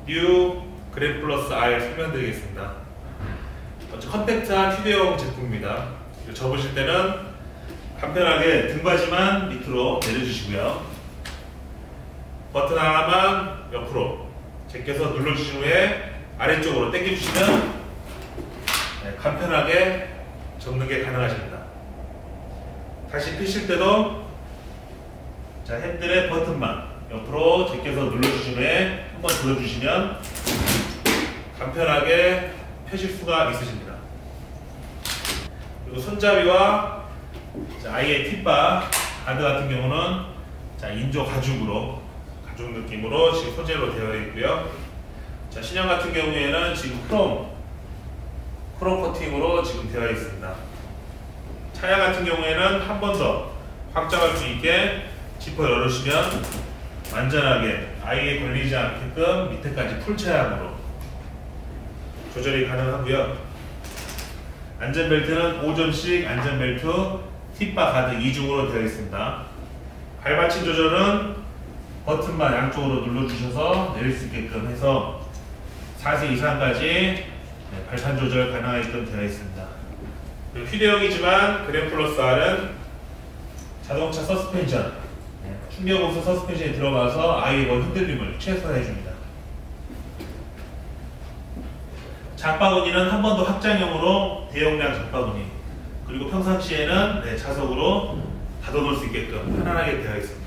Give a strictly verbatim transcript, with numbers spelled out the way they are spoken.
뉴 그램 플러스 R 설명드리겠습니다. 먼저 컴팩트한 휴대용 제품입니다. 접으실 때는 간편하게 등받이만 밑으로 내려주시고요. 버튼 하나만 옆으로 제껴서 눌러주신 후에 아래쪽으로 당겨주시면 네, 간편하게 접는 게 가능하십니다. 다시 펴실 때도 자, 핸들의 버튼만 옆으로 제껴서 눌러주신 후에 한번 들어주시면 간편하게 펴실 수가 있으십니다. 그리고 손잡이와 자, 아이의 팁바 가드 같은 경우는 자, 인조 가죽으로 가죽 느낌으로 지금 소재로 되어 있고요. 자, 신형 같은 경우에는 지금 크롬 크롬 코팅으로 지금 되어 있습니다. 차량 같은 경우에는 한 번 더 확장할 수 있게 지퍼 열으시면 안전하게 아이에 걸리지 않게끔 밑에까지 풀 차량으로 조절이 가능하고요. 안전벨트는 오 점씩 안전벨트, 팁바 가드 이중으로 되어 있습니다. 발받침 조절은 버튼만 양쪽으로 눌러주셔서 내릴 수 있게끔 해서 사 세 이상까지 발판 조절 가능하게끔 되어 있습니다. 그리고 휴대용이지만 그램 플러스 R은 자동차 서스펜션, 충격 음수 서스펜션에 들어가서 아이의 흔들림을 최소화해줍니다. 장바구니는 한 번 더 확장형으로 대용량 장바구니, 그리고 평상시에는 네, 자석으로 닫아놓을 수 있게끔 편안하게 되어 있습니다.